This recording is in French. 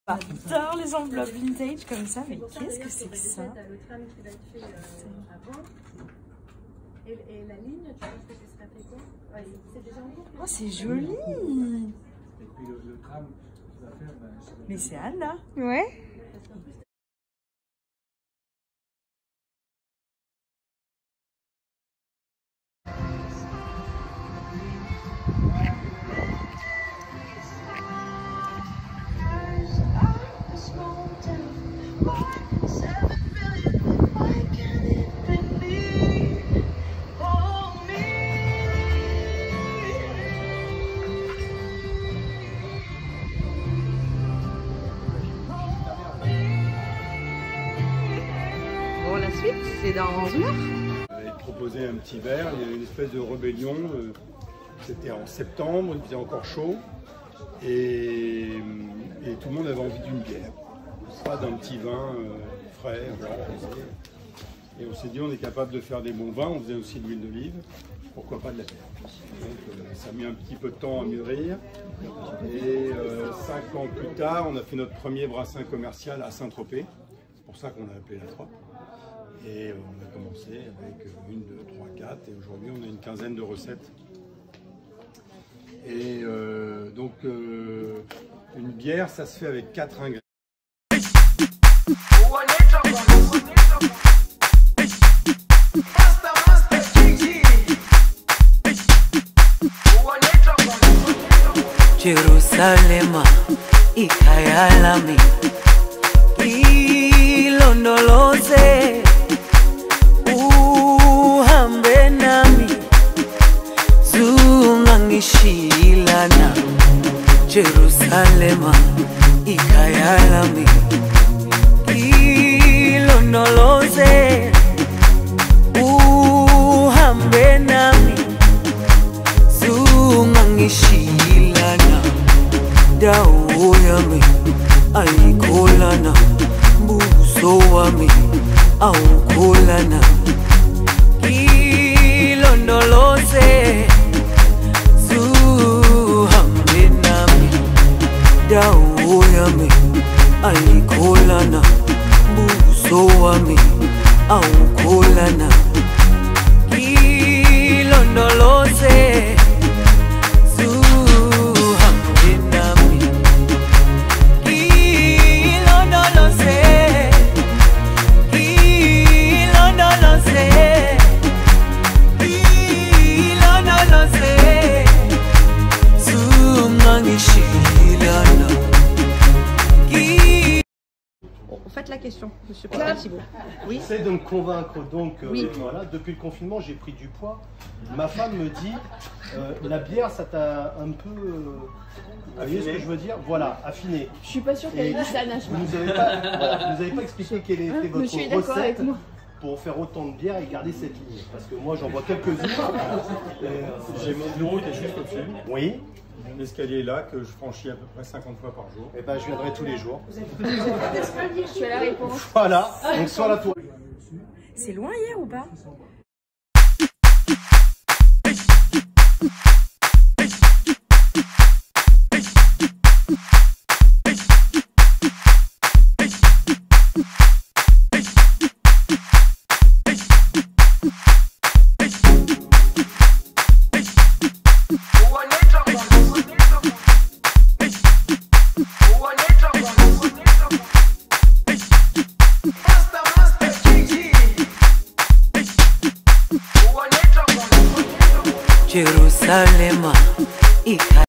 J'adore les enveloppes vintage comme ça, mais qu'est-ce que c'est que ça? Le tram qui va être fait avant. Et la ligne, tu penses que ce serait fait quoi? C'est déjà en cours. Oh, c'est joli! Et puis le tram qui va faire, Mais c'est Anna. Ouais. Bon, la suite, c'est dans une heure. Il proposait un petit verre, il y avait une espèce de rébellion, c'était en septembre, il faisait encore chaud, et tout le monde avait envie d'une bière, pas d'un petit vin frais, blanc, rosé. Et on s'est dit on est capable de faire des bons vins, on faisait aussi de l'huile d'olive, pourquoi pas de la bière. Donc ça a mis un petit peu de temps à mûrir, et 5 ans plus tard, on a fait notre premier brassin commercial à Saint-Tropez, c'est pour ça qu'on a appelé la Troppe. Et on a commencé avec 1, 2, 3, 4 et aujourd'hui on a une quinzaine de recettes. Et donc une bière ça se fait avec 4 ingrédients. Jerusalema ikhaya lami ilondoloze uhambe nami zungangishilana Jerusalema ikhaya lami ilondoloze uhambe nami zungangishilana dawo yami ayikholana buso wami awukholana ilondoloze zuhambe nami dawo yami ayikholana buso wami awukholana ilondoloze Faites la question, monsieur Thibault. Oui. J'essaie de me convaincre, donc voilà, depuis le confinement j'ai pris du poids. Ma femme me dit, la bière ça t'a un peu, vous voyez ce que je veux dire? Voilà, affiné. Je suis pas sûre qu'elle ait dit ça, Nash. Vous nous avez pas expliqué quelle était votre recette pour faire autant de bière et garder cette ligne. Parce que moi j'en bois quelques-unes. J'ai mon bureau qui est juste au-dessus. Oui. L'escalier est là que je franchis à peu près 50 fois par jour. Et ben je viendrai tous les jours. Je suis à la réponse. Voilà, donc sur la tour. C'est loin hier ou pas? Jerusalema